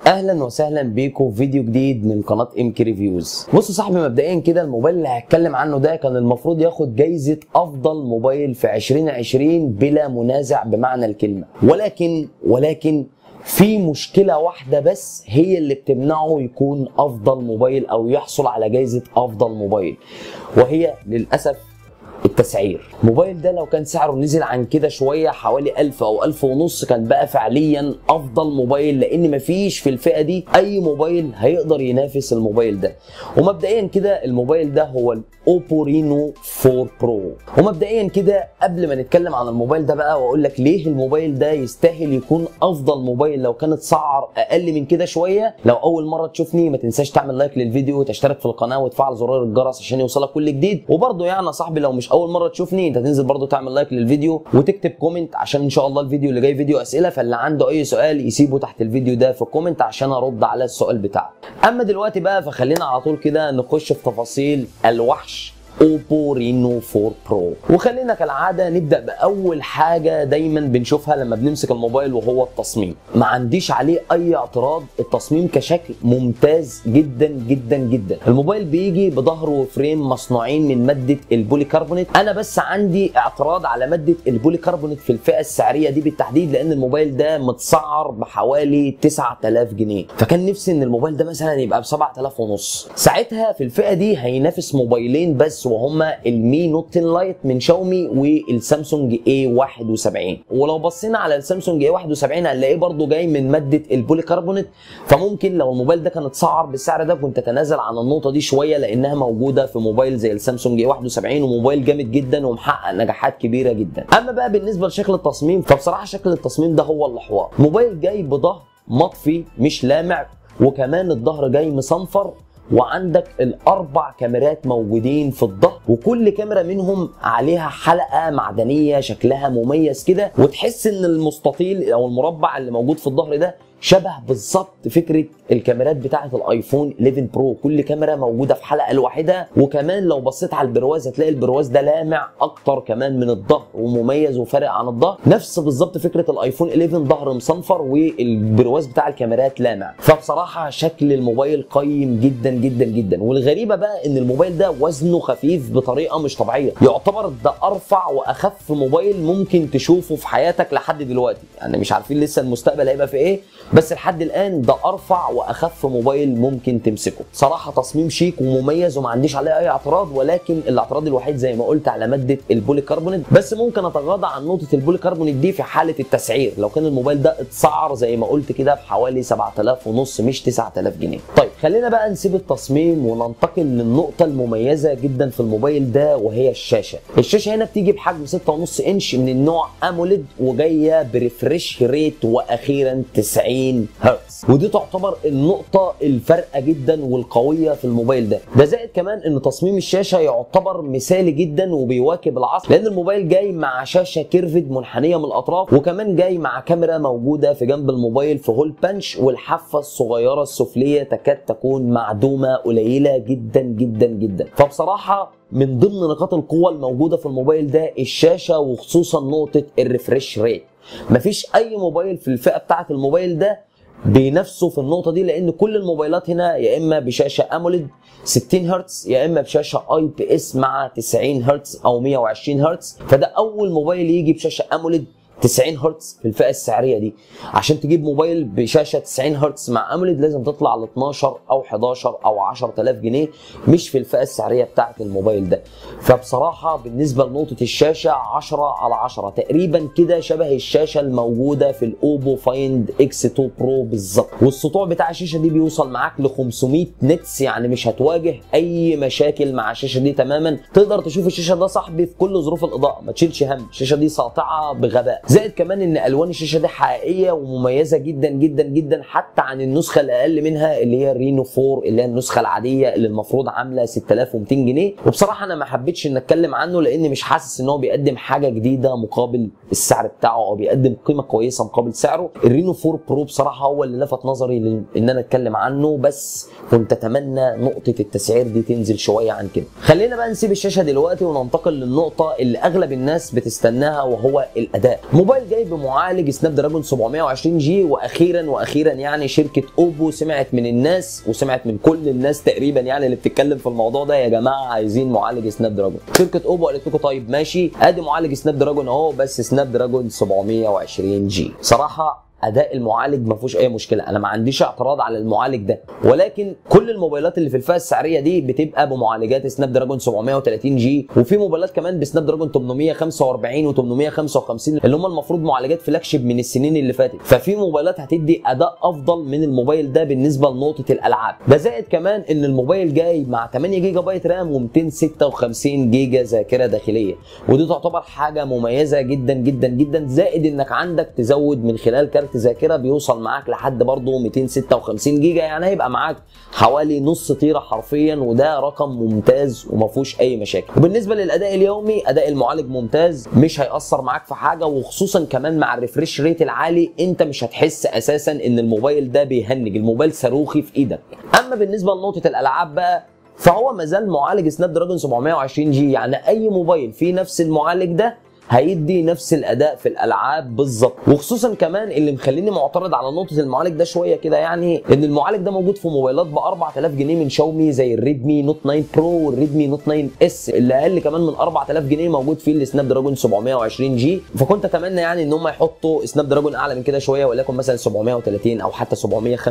اهلا وسهلا بيكم في فيديو جديد من قناه MK ريفيوز. بصوا صاحبي، مبدئيا كده الموبايل اللي هتكلم عنه ده كان المفروض ياخد جايزه افضل موبايل في 2020 بلا منازع بمعنى الكلمه، ولكن في مشكله واحده بس هي اللي بتمنعه يكون افضل موبايل او يحصل على جايزه افضل موبايل، وهي للاسف التسعير. الموبايل ده لو كان سعره نزل عن كده شويه حوالي 1000 او 1500 كان بقى فعليا افضل موبايل، لان مفيش في الفئه دي اي موبايل هيقدر ينافس الموبايل ده. ومبدئيا كده الموبايل ده هو الاوبو رينو 4 برو. ومبدئيا كده قبل ما نتكلم عن الموبايل ده بقى واقول لك ليه الموبايل ده يستاهل يكون افضل موبايل لو كانت سعر اقل من كده شويه، لو اول مره تشوفني ما تنساش تعمل لايك للفيديو وتشترك في القناه وتفعل زرار الجرس عشان يوصلك كل جديد. وبرده يعني يا صاحبي لو مش اول مره تشوفني انت تنزل برده تعمل لايك للفيديو وتكتب كومنت، عشان ان شاء الله الفيديو اللي جاي فيديو اسئله، فاللي عنده اي سؤال يسيبه تحت الفيديو ده في الكومنت عشان ارد على السؤال بتاعه. اما دلوقتي بقى فخلينا على طول كده نخش في تفاصيل الوحش اوبو رينو 4 برو. وخلينا كالعاده نبدا باول حاجه دايما بنشوفها لما بنمسك الموبايل وهو التصميم. ما عنديش عليه اي اعتراض، التصميم كشكل ممتاز جدا جدا جدا. الموبايل بيجي بظهر وفريم مصنوعين من ماده البوليكربونات. انا بس عندي اعتراض على ماده البوليكربونات في الفئه السعريه دي بالتحديد، لان الموبايل ده متسعر بحوالي 9000 جنيه، فكان نفسي ان الموبايل ده مثلا يبقى ب 7000 ونص. ساعتها في الفئه دي هينافس موبايلين بس وهما المي نوت 10 لايت من شاومي والسامسونج A71. ولو بصينا على السامسونج A71 هنلاقيه برضو جاي من ماده البوليكربونات، فممكن لو الموبايل ده كان اتسعر بالسعر ده كنت اتنازل عن النقطه دي شويه، لانها موجوده في موبايل زي السامسونج A71 وموبايل جامد جدا ومحقق نجاحات كبيره جدا. اما بقى بالنسبه لشكل التصميم فبصراحه شكل التصميم ده هو الحوار. موبايل جاي بظهر مطفي مش لامع، وكمان الظهر جاي مصنفر، وعندك الاربع كاميرات موجودين في الظهر، وكل كاميرا منهم عليها حلقه معدنيه شكلها مميز كده، وتحس ان المستطيل او المربع اللي موجود في الظهر ده شبه بالظبط فكره الكاميرات بتاعه الايفون 11 برو، كل كاميرا موجوده في حلقه لوحدها. وكمان لو بصيت على البرواز هتلاقي البرواز ده لامع اكتر كمان من الظهر ومميز وفارق عن الظهر، نفس بالظبط فكره الايفون 11 ظهر مصنفر والبرواز بتاع الكاميرات لامع. فبصراحه شكل الموبايل قيم جدا جدا جدا. والغريبه بقى ان الموبايل ده وزنه خفيف بطريقه مش طبيعيه، يعتبر ده ارفع واخف موبايل ممكن تشوفه في حياتك لحد دلوقتي، يعني مش عارفين لسه المستقبل هيبقى في ايه، بس لحد الان ده ارفع واخف موبايل ممكن تمسكه. صراحه تصميم شيك ومميز وما عنديش عليه اي اعتراض، ولكن الاعتراض الوحيد زي ما قلت على ماده البوليكربونات، بس ممكن اتغاضى عن نقطه البوليكربونات دي في حاله التسعير، لو كان الموبايل ده اتسعر زي ما قلت كده بحوالي 7000 ونص مش 9000 جنيه. طيب خلينا بقى نسيب التصميم وننتقل للنقطه المميزه جدا في الموبايل ده، وهي الشاشه. الشاشه هنا بتيجي بحجم 6.5 انش من النوع اموليد، وجايه بريفريش ريت واخيرا 90 هرتز، ودي تعتبر النقطة الفارقة جدا والقوية في الموبايل ده. ده زائد كمان ان تصميم الشاشة يعتبر مثالي جدا وبيواكب العصر، لان الموبايل جاي مع شاشة كيرفد منحنية من الاطراف، وكمان جاي مع كاميرا موجودة في جنب الموبايل في هول بانش، والحافة الصغيرة السفلية تكاد تكون معدومة قليلة جدا جدا جدا. فبصراحة من ضمن نقاط القوة الموجودة في الموبايل ده الشاشة، وخصوصا نقطة الريفريش ريت. مفيش اي موبايل في الفئة بتاعة الموبايل ده بينافسوا في النقطه دي، لان كل الموبايلات هنا يا اما بشاشه اموليد 60 هرتز يا اما بشاشه IPS مع 90 هرتز او 120 هرتز. فده اول موبايل يجي بشاشه اموليد 90 هرتز في الفئه السعريه دي. عشان تجيب موبايل بشاشه 90 هرتز مع اموليد لازم تطلع ل 12 او 11 او 10000 جنيه، مش في الفئه السعريه بتاعه الموبايل ده. فبصراحه بالنسبه لنقطه الشاشه 10/10 تقريبا كده، شبه الشاشه الموجوده في الاوبو فايند اكس 2 برو بالظبط. والسطوع بتاع الشاشه دي بيوصل معاك ل 500 نتس، يعني مش هتواجه اي مشاكل مع الشاشه دي تماما. تقدر تشوف الشاشه ده صاحبي في كل ظروف الاضاءه، ما تشيلش هم، الشاشه دي ساطعه بغباء. زائد كمان ان الوان الشاشه دي حقيقيه ومميزه جدا جدا جدا، حتى عن النسخه الاقل منها اللي هي الرينو 4 اللي هي النسخه العاديه اللي المفروض عامله 6200 جنيه. وبصراحه انا ما حبيتش ان اتكلم عنه لان مش حاسس ان هو بيقدم حاجه جديده مقابل السعر بتاعه، او بيقدم قيمه كويسه مقابل سعره. الرينو 4 برو بصراحه هو اللي لفت نظري ان انا اتكلم عنه، بس كنت اتمنى نقطه التسعير دي تنزل شويه عن كده. خلينا بقى نسيب الشاشه دلوقتي وننتقل للنقطه اللي اغلب الناس بتستناها، وهو الاداء. موبايل جاي بمعالج سناب دراجون 720 جي، واخيرا يعني شركه اوبو سمعت من الناس وسمعت من كل الناس تقريبا يعني اللي بتتكلم في الموضوع ده، يا جماعه عايزين معالج سناب دراجون. شركه اوبو قالت لكم طيب ماشي، ادي معالج سناب دراجون اهو، بس سناب دراجون 720 جي. صراحه اداء المعالج ما فيهوش اي مشكله، انا ما عنديش اعتراض على المعالج ده، ولكن كل الموبايلات اللي في الفئه السعريه دي بتبقى بمعالجات سناب دراجون 730 جي، وفي موبايلات كمان بسناب دراجون 845 و855 اللي هم المفروض معالجات فلاج شيب من السنين اللي فاتت، ففي موبايلات هتدي اداء افضل من الموبايل ده بالنسبه لنقطه الالعاب. ده زائد كمان ان الموبايل جاي مع 8 جيجا بايت رام و256 جيجا ذاكره داخليه، ودي تعتبر حاجه مميزه جدا جدا جدا، زائد انك عندك تزود من خلال كارت ذاكره بيوصل معاك لحد برضه 256 جيجا، يعني هيبقى معاك حوالي نص تيره حرفيا، وده رقم ممتاز وما فيهوش اي مشاكل. وبالنسبه للاداء اليومي، اداء المعالج ممتاز، مش هيأثر معاك في حاجه، وخصوصا كمان مع الريفريش ريت العالي انت مش هتحس اساسا ان الموبايل ده بيهنج، الموبايل صاروخي في ايدك. اما بالنسبه لنقطه الالعاب بقى، فهو مازال معالج سناب دراجون 720 جي، يعني اي موبايل فيه نفس المعالج ده هيدي نفس الاداء في الالعاب بالظبط. وخصوصا كمان اللي مخليني معترض على نقطه المعالج ده شويه كده، يعني ان المعالج ده موجود في موبايلات ب 4000 جنيه من شاومي زي الريدمي نوت 9 برو والريدمي نوت 9 اس، اللي اقل كمان من 4000 جنيه موجود فيه السناب دراجون 720 جي. فكنت اتمنى يعني ان هم يحطوا سناب دراجون اعلى من كده شويه، وليكن مثلا 730 او حتى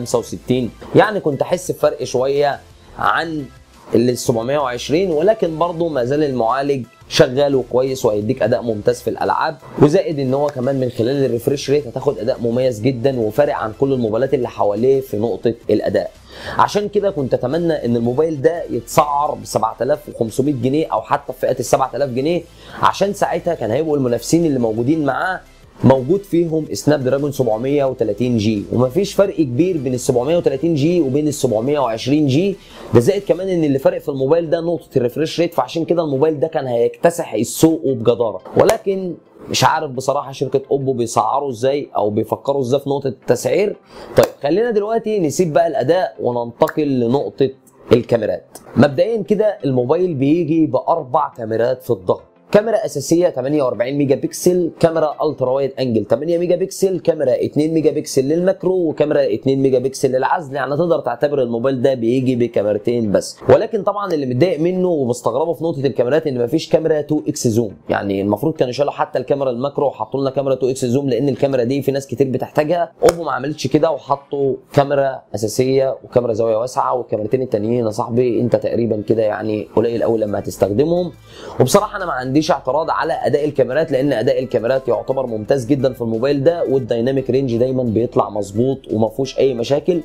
765، يعني كنت احس بفرق شويه عن ال 720، ولكن برضه ما زال المعالج شغال وكويس وهيديك اداء ممتاز في الالعاب، وزائد ان هو كمان من خلال الريفريش ريت هتاخد اداء مميز جدا وفارق عن كل الموبايلات اللي حواليه في نقطه الاداء. عشان كده كنت اتمنى ان الموبايل ده يتسعر ب 7500 جنيه او حتى في فئه ال 7000 جنيه، عشان ساعتها كان هيبقوا المنافسين اللي موجودين معاه موجود فيهم سناب دراجون 730 جي، ومفيش فرق كبير بين ال 730 جي وبين ال 720 جي. ده زائد كمان ان اللي فارق في الموبايل ده نقطه الريفريش ريت، فعشان كده الموبايل ده كان هيكتسح السوق وبجداره. ولكن مش عارف بصراحه شركه اوبو بيسعروا ازاي او بيفكروا ازاي في نقطه التسعير. طيب خلينا دلوقتي نسيب بقى الاداء وننتقل لنقطه الكاميرات. مبدئيا كده الموبايل بيجي باربع كاميرات في الظهر، كاميرا اساسيه 48 ميجا بكسل، كاميرا الترا وايد انجل 8 ميجا بكسل، كاميرا 2 ميجا بكسل للماكرو، وكاميرا 2 ميجا بكسل للعزل. يعني تقدر تعتبر الموبايل ده بيجي بكاميرتين بس. ولكن طبعا اللي متضايق منه ومستغربه في نقطه الكاميرات ان مفيش كاميرا 2 اكس زوم، يعني المفروض كانوا شالوا حتى الكاميرا الماكرو وحطوا لنا كاميرا 2 اكس زوم، لان الكاميرا دي في ناس كتير بتحتاجها. اوبو ما عملتش كده وحطوا كاميرا اساسيه وكاميرا زاويه واسعه، والكاميرتين التانيين يا صاحبي انت تقريبا كده يعني قليل قوي لما هتستخدمهم. وبصراحه انا ما عنديش اعتراض على اداء الكاميرات، لان اداء الكاميرات يعتبر ممتاز جدا في الموبايل ده، والدايناميك رينج دايما بيطلع مظبوط وما فيهوش اي مشاكل.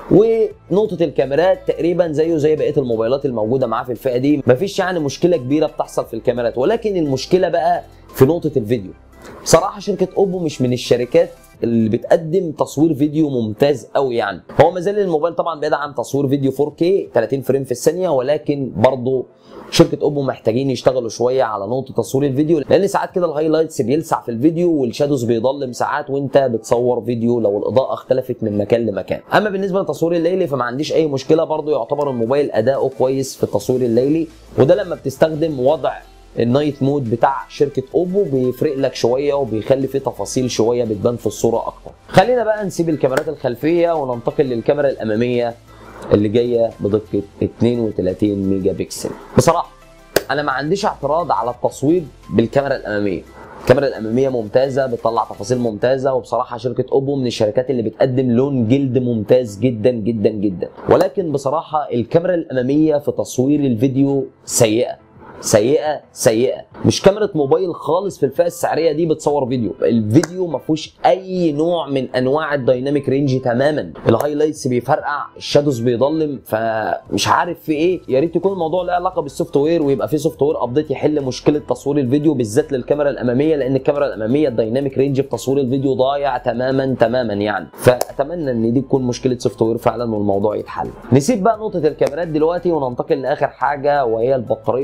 ونقطه الكاميرات تقريبا زيه زي بقيه الموبايلات الموجوده معاه في الفئه دي، مفيش يعني مشكله كبيره بتحصل في الكاميرات. ولكن المشكله بقى في نقطه الفيديو. بصراحه شركه اوبو مش من الشركات اللي بتقدم تصوير فيديو ممتاز قوي، يعني هو ما زال الموبايل طبعا بيدعم تصوير فيديو 4K 30 فريم في الثانيه، ولكن برضه شركه اوبو محتاجين يشتغلوا شويه على نقطه تصوير الفيديو، لان ساعات كده الهايلايتس بيلسع في الفيديو والشادوز بيضلم ساعات وانت بتصور فيديو لو الاضاءه اختلفت من مكان لمكان. اما بالنسبه للتصوير الليلي فما عنديش اي مشكله، برضه يعتبر الموبايل اداؤه كويس في التصوير الليلي، وده لما بتستخدم وضع النايت مود بتاع شركه اوبو بيفرق لك شويه وبيخلي فيه تفاصيل شويه بتبان في الصوره اكتر. خلينا بقى نسيب الكاميرات الخلفيه وننتقل للكاميرا الاماميه اللي جايه بدقه 32 ميجا بكسل. بصراحه انا ما عنديش اعتراض على التصوير بالكاميرا الاماميه، الكاميرا الاماميه ممتازه بتطلع تفاصيل ممتازه، وبصراحه شركه اوبو من الشركات اللي بتقدم لون جلد ممتاز جدا جدا جدا. ولكن بصراحه الكاميرا الاماميه في تصوير الفيديو سيئه سيئه سيئه، مش كاميرا موبايل خالص في الفئه السعريه دي بتصور فيديو. الفيديو ما فيهوش اي نوع من انواع الدايناميك رينج تماما، الهايلايتس بيفرقع، الشادوز بيضلم، فمش عارف في ايه. يا ريت يكون الموضوع له علاقه بالسوفت وير ويبقى في سوفت وير ابديت يحل مشكله تصوير الفيديو بالذات للكاميرا الاماميه، لان الكاميرا الاماميه الدايناميك رينج في تصوير الفيديو ضايع تماما تماما يعني. فاتمنى ان دي تكون مشكله سوفت وير فعلا والموضوع يتحل. نسيب بقى نقطه الكاميرات دلوقتي وننتقل لاخر حاجه وهي البطاريه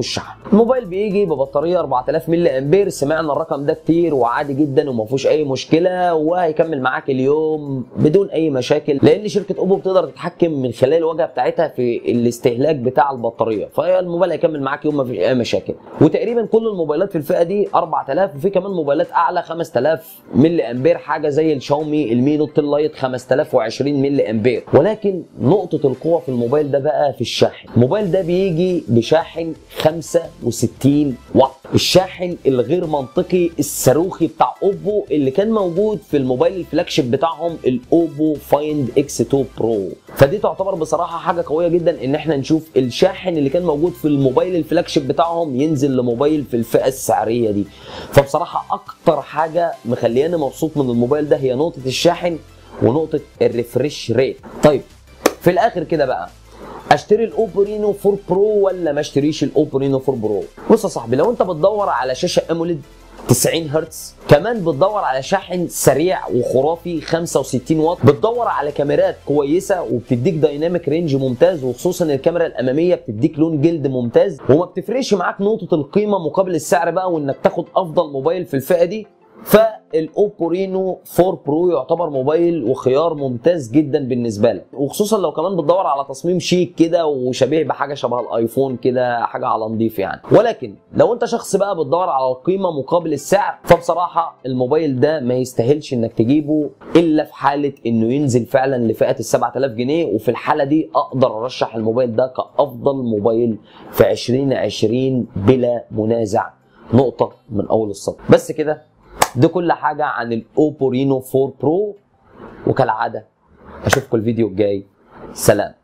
الشحن. الموبايل بيجي ببطاريه 4000 ملي امبير، سمعنا الرقم ده كتير وعادي جدا وما فيهوش اي مشكله، وهيكمل معاك اليوم بدون اي مشاكل، لان شركه اوبو بتقدر تتحكم من خلال الواجهه بتاعتها في الاستهلاك بتاع البطاريه، فالموبايل هيكمل معاك يوم ما فيش اي مشاكل. وتقريبا كل الموبايلات في الفئه دي 4000، وفي كمان موبايلات اعلى 5000 ملي امبير، حاجه زي الشاومي المي نوت لايت 5020 ملي امبير. ولكن نقطه القوه في الموبايل ده بقى في الشاحن. الموبايل ده بيجي بشاحن 65 واط، الشاحن الغير منطقي الصاروخي بتاع اوبو اللي كان موجود في الموبايل الفلاج شيب بتاعهم الاوبو فايند اكس 2 برو. فدي تعتبر بصراحه حاجه قويه جدا ان احنا نشوف الشاحن اللي كان موجود في الموبايل الفلاج شيب بتاعهم ينزل لموبايل في الفئه السعريه دي. فبصراحه اكتر حاجه مخلياني مبسوط من الموبايل ده هي نقطه الشاحن ونقطه الريفريش ريت. طيب في الاخر كده بقى، اشتري الاوبو رينو 4 برو ولا ما اشتريش الاوبو رينو 4 برو؟ بص يا صاحبي، لو انت بتدور على شاشه اموليد 90 هرتز، كمان بتدور على شاحن سريع وخرافي 65 واط، بتدور على كاميرات كويسه وبتديك دايناميك رينج ممتاز، وخصوصا الكاميرا الاماميه بتديك لون جلد ممتاز، وما بتفرقش معاك نقطه القيمه مقابل السعر بقى، وانك تاخد افضل موبايل في الفئه دي، فالاوبو رينو 4 برو يعتبر موبايل وخيار ممتاز جدا بالنسبه لك، وخصوصا لو كمان بتدور على تصميم شيك كده وشبيه بحاجه شبه الايفون كده، حاجه على نضيف يعني. ولكن لو انت شخص بقى بتدور على القيمه مقابل السعر، فبصراحه الموبايل ده ما يستاهلش انك تجيبه الا في حاله انه ينزل فعلا لفئه ال 7000 جنيه، وفي الحاله دي اقدر ارشح الموبايل ده كافضل موبايل في 2020 بلا منازع، نقطه من اول السطر. بس كده، دي كل حاجة عن الأوبو رينو 4 برو، وكالعادة أشوفكم الفيديو الجاي. سلام.